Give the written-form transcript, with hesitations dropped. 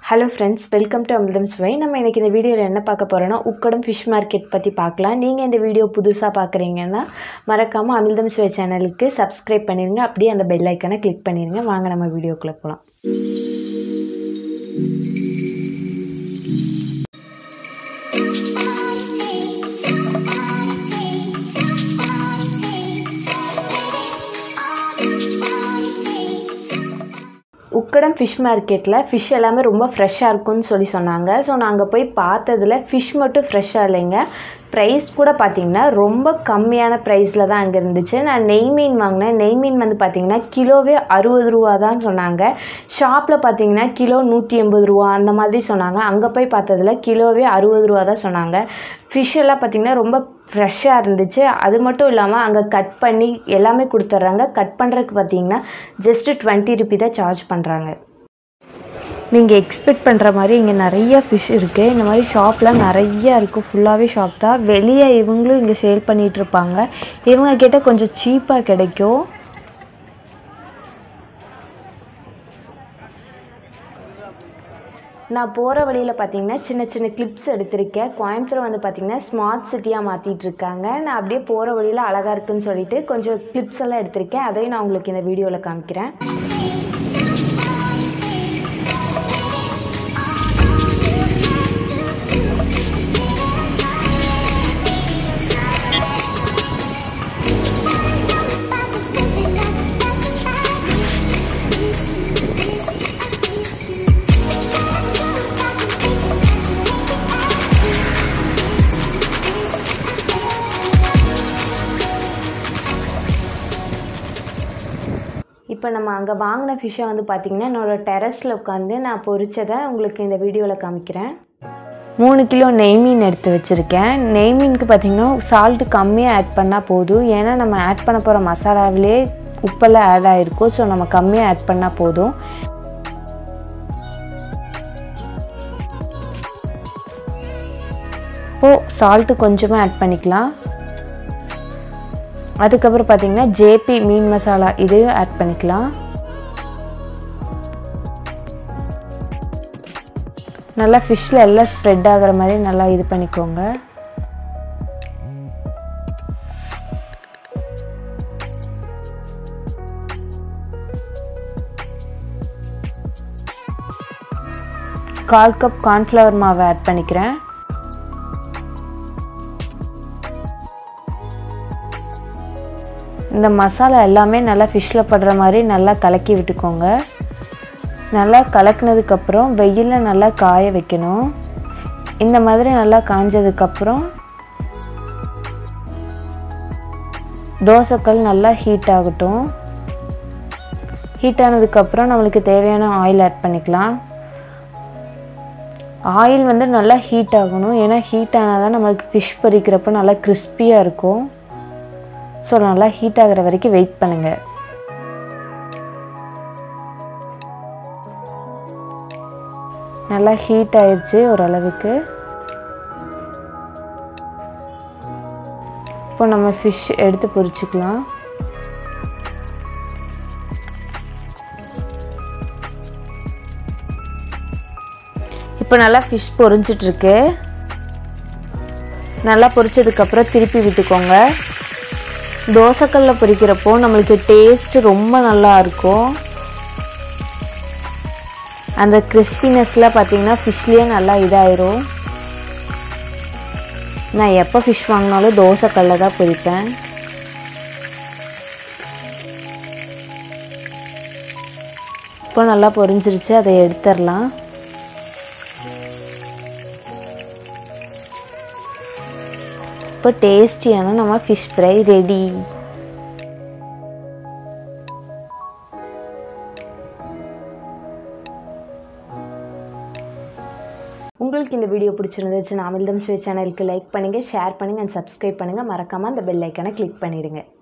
Hello friends, welcome to Amridam Svai. நம்ம இன்னைக்கு இந்த வீடியோல என்ன பார்க்க போறோம்னா உக்கடம் ஃபிஷ் மார்க்கெட் பத்தி பார்க்கலாம். நீங்க இந்த வீடியோ புதுசா பார்க்கறீங்கன்னா மறக்காம Amridam Svai சேனலுக்கு Subscribe பண்ணிருங்க. அப்படியே அந்த பெல் ஐகானை கிளிக் பண்ணிருங்க. வாங்க நம்ம வீடியோக்குள்ள போலாம். உக்கடம் ஃபிஷ் மார்க்கெட்டில் ஃபிஷ் எல்லாமே ரொம்ப ஃப்ரெஷ்ஷாக இருக்கும்னு சொன்னாங்க. ஸோ நாங்கள் போய் பார்த்ததில் ஃபிஷ் மட்டும் ஃப்ரெஷ்ஷாக இல்லைங்க, ப்ரைஸ் கூட பார்த்திங்கன்னா ரொம்ப கம்மியான ப்ரைஸில் தான் அங்கே இருந்துச்சு. நான் நெய் மீன் வாங்கினேன். நெய் மீன் வந்து பார்த்திங்கன்னா கிலோவே 60 ரூபா தான் சொன்னாங்க. ஷாப்பில் பார்த்திங்கன்னா கிலோ 180 ரூபா அந்த மாதிரி சொன்னாங்க. அங்கே போய் பார்த்ததில் கிலோவே 60 ரூபா தான் சொன்னாங்க. ஃபிஷ் எல்லாம் பார்த்திங்கன்னா ரொம்ப ஃப்ரெஷ்ஷாக இருந்துச்சு. அது மட்டும் இல்லாமல் அங்கே கட் பண்ணி எல்லாமே கொடுத்துட்றாங்க. கட் பண்ணுறதுக்கு பார்த்திங்கன்னா ஜஸ்ட்டு 20 ரூபி தான் சார்ஜ் பண்ணுறாங்க. நீங்கள் எக்ஸ்பெக்ட் பண்ணுற மாதிரி இங்கே நிறைய ஃபிஷ் இருக்குது. இந்த மாதிரி ஷாப்லாம் நிறையா இருக்குது. ஃபுல்லாகவே ஷாப் தான். வெளியே இவங்களும் இங்கே சேல் பண்ணிகிட்ருப்பாங்க. இவங்க கிட்ட கொஞ்சம் சீப்பாக கிடைக்கும். நான் போகிற வழியில் பார்த்திங்கன்னா சின்ன சின்ன கிளிப்ஸ் எடுத்திருக்கேன். கோயம்புத்தூர் வந்து பார்த்திங்கன்னா ஸ்மார்ட் சிட்டியாக மாற்றிட்டு இருக்காங்க. நான் அப்படியே போகிற வழியில் அழகாக இருக்குதுன்னு சொல்லிட்டு கொஞ்சம் கிளிப்ஸ் எல்லாம் எடுத்திருக்கேன். அதையும் நான் உங்களுக்கு இந்த வீடியோவில் காமிக்கிறேன். இப்போ நம்ம அங்கே வாங்கின ஃபிஷ்ஷை வந்து பார்த்திங்கன்னா என்னோடய டெரஸில் உட்காந்து நான் பொரிச்சதை உங்களுக்கு இந்த வீடியோவில் காமிக்கிறேன். 3 கிலோ நெய் மீன் எடுத்து வச்சுருக்கேன். நெய் மீனுக்கு பார்த்திங்கன்னா சால்ட்டு கம்மியாக ஆட் பண்ணால் போதும். ஏன்னா நம்ம ஆட் பண்ண போகிற மசாலாவிலே உப்பெல்லாம் ஆட் ஆகிருக்கும். ஸோ நம்ம கம்மியாக ஆட் பண்ணால் போதும். இப்போது சால்ட்டு கொஞ்சமாக ஆட் பண்ணிக்கலாம். அதுக்கப்புறம் பார்த்திங்கன்னா ஜேபி மீன் மசாலா இதையும் ஆட் பண்ணிக்கலாம். நல்லா ஃபிஷ்ஷில் எல்லாம் ஸ்ப்ரெட் ஆகிற மாதிரி நல்லா இது பண்ணிக்கோங்க. கால் கப் கார்ன்ஃப்ளவர் மாவை ஆட் பண்ணிக்கிறேன். இந்த மசாலா எல்லாமே நல்லா ஃபிஷ்ஷில் படுற மாதிரி நல்லா கலக்கி விட்டுக்கோங்க. நல்லா கலக்கினதுக்கப்புறம் வெயிலில் நல்லா காய வைக்கணும். இந்த மாதிரி நல்லா காஞ்சதுக்கப்புறம் தோசைக்கல் நல்லா ஹீட் ஆகட்டும். ஹீட் ஆனதுக்கப்புறம் நம்மளுக்கு தேவையான ஆயில் ஆட் பண்ணிக்கலாம். ஆயில் வந்து நல்லா ஹீட் ஆகணும். ஏன்னா ஹீட் ஆனால் தான் நம்மளுக்கு ஃபிஷ் பொரிக்கிறப்போ நல்லா கிறிஸ்பியாக இருக்கும். ஸோ நல்லா ஹீட் ஆகிற வரைக்கும் வெயிட் பண்ணுங்கள். நல்லா ஹீட் ஆயிடுச்சு ஓரளவுக்கு. இப்போ நம்ம ஃபிஷ் எடுத்து பொரிச்சுக்கலாம். இப்போ நல்லா ஃபிஷ் பொரிஞ்சிட்ருக்கு. நல்லா பொரிச்சதுக்கப்புறம் திருப்பி விட்டுக்கோங்க. தோசைக்கல்லில் பொரிக்கிறப்போ நம்மளுக்கு டேஸ்ட்டு ரொம்ப நல்லா இருக்கும். அந்த கிறிஸ்பினஸ்லாம் பார்த்திங்கன்னா ஃபிஷ்லேயே நல்லா இதாயிரும். நான் எப்போ ஃபிஷ் வாங்கினாலும் தோசைக்கல்லில் தான் பொரிப்பேன். இப்போ நல்லா பொரிஞ்சிருச்சு. அதை எடுத்துடலாம். இப்போ டேஸ்டியான நம்ம ஃபிஷ் ஃப்ரை ரெடி. உங்களுக்கு இந்த வீடியோ பிடிச்சிருந்துச்சுன்னா Amridam Svai சேனலுக்கு லைக் பண்ணுங்கள், ஷேர் பண்ணுங்கள் அண்ட் சப்ஸ்கிரைப் பண்ணுங்கள். மறக்காமல் அந்த பெல் ஐக்கானை கிளிக் பண்ணிடுங்க.